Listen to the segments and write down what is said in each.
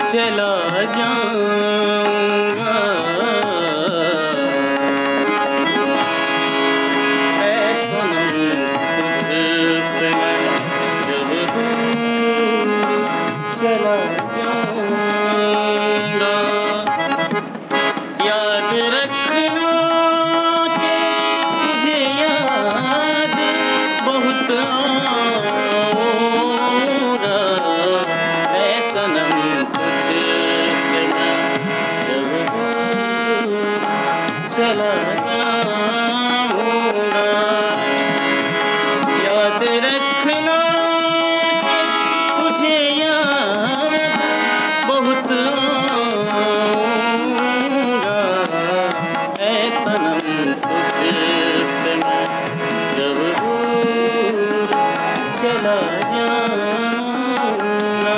चला जाऊंगा। ऐ सनम तुझसे मैं जब दूर चला जाऊंगा। याद रखना कि तुझे याद बहुत आऊंगा। ऐ सनम तुझसे मैं जब दूर चला जाऊंगा। याद रखना कि तुझे याद बहुत आऊंगा। ऐ सनम तुझसे मैं जब दूर चला जाऊंगा।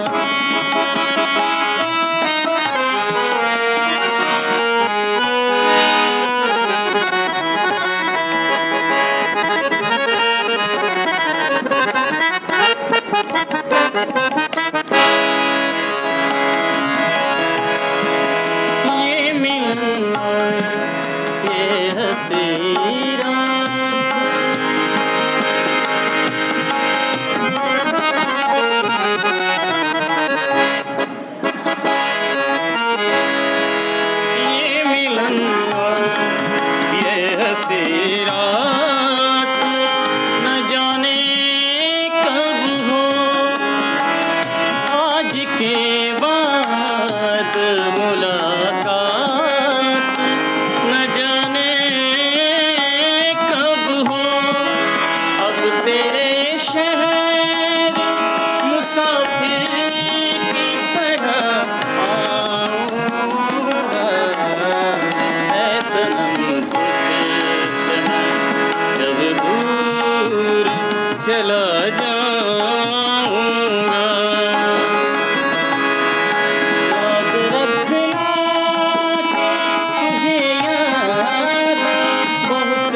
ये मिलन ये हंसी रात ये मिलन ये हंसी रात न जाने कब हो। आज के बाद मुलाकात न जाने कब हो। अब तेरे शहर मुसाफिर की तरह आऊंगा। ऐ सनम तुझसे मैं जब दूर चला जाऊंगा। याद रखना कि तुझे याद बहुत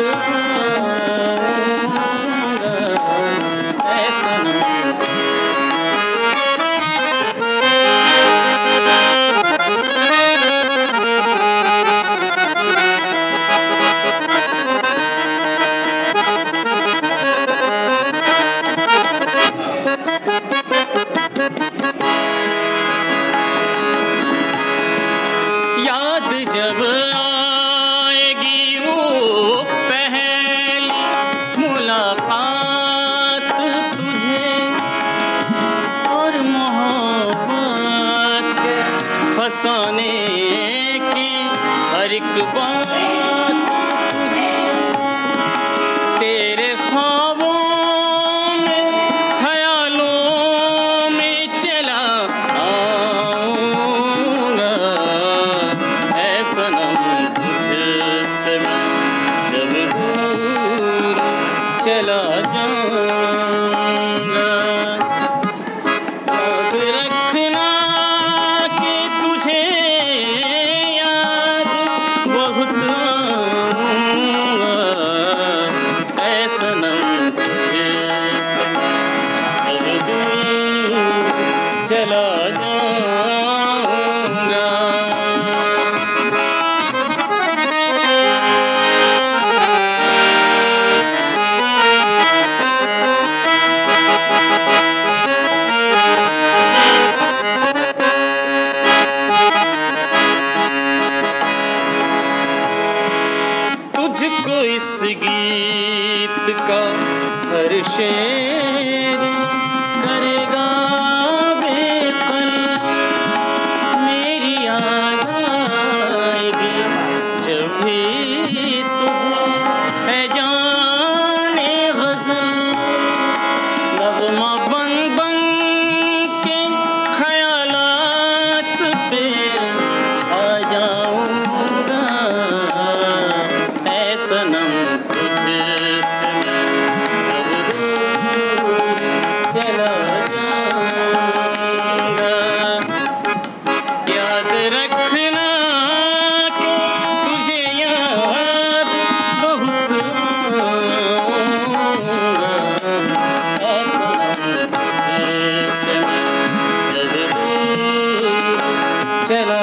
आऊंगा। ऐ सनम याद जब आएगी वो पहली मुलाकात तुझे और मोहब्बत फसाने की हर एक बात तुझे। तेरे ख्वाबों में ख्यालों में चला आऊंगा। ऐ सनम तुझसे मैं जब दूर चला जाऊंगा। याद रखना कि तुझे याद बहुत आऊंगा। ऐ सनम तुझसे मैं जब दूर चला जाऊंगा। तुझको इस गीत का हर शेर करेगा बेकल। मेरी याद आएगी जब भी तुझे है जाने गज़ल। नग़मा बन बन के ख़यालात पे छा जाऊंगा। ऐ सनम तुझसे मैं जब दूर चला